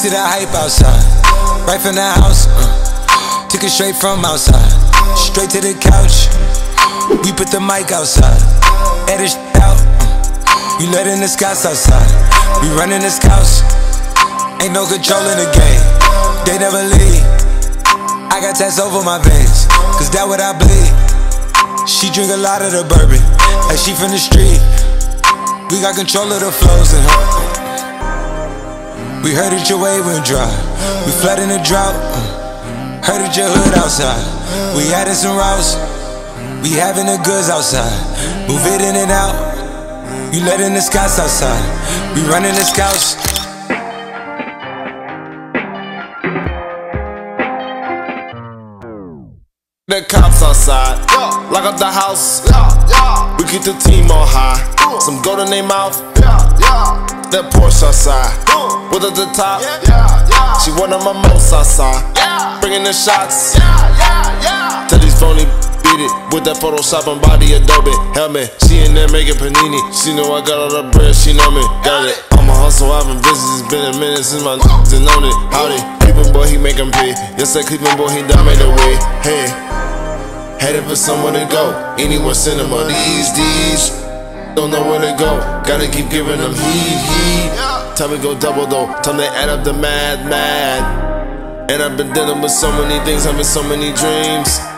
to the hype outside, right from the house. Took it straight from outside, straight to the couch. We put the mic outside, edit out. We letting the scouts outside, we running the scouts. Ain't no control in the game, they never leave. I got tats over my veins, cause that what I bleed. She drink a lot of the bourbon, like she from the street. We got control of the flows in her. We heard that your wave went dry, we flooding the drought. Heard that your hood outside, we added some routes. We having the goods outside, move it in and out. You letting the scouts outside, we running the scouts. The cops outside, lock up the house. We keep the team on high. Some gold in their mouth. That Porsche outside, with at the top. She one of my most outside, bringing the shots. Tell these phony beat it with that Photoshop and body Adobe helmet. She in there making panini. She know I got all the bread. She know me, got it. I'm a hustle, I've been busy. It's been a minute since my done known it. Howdy, Cleveland boy, he make 'em pay. Yes, that Cleveland boy, he done made a way. Hey, headed for somewhere to go. Anywhere cinema, these don't know where to go. Gotta keep giving them heat. Time to go double though. Time to add up the mad. And I've been dealing with so many things, having so many dreams.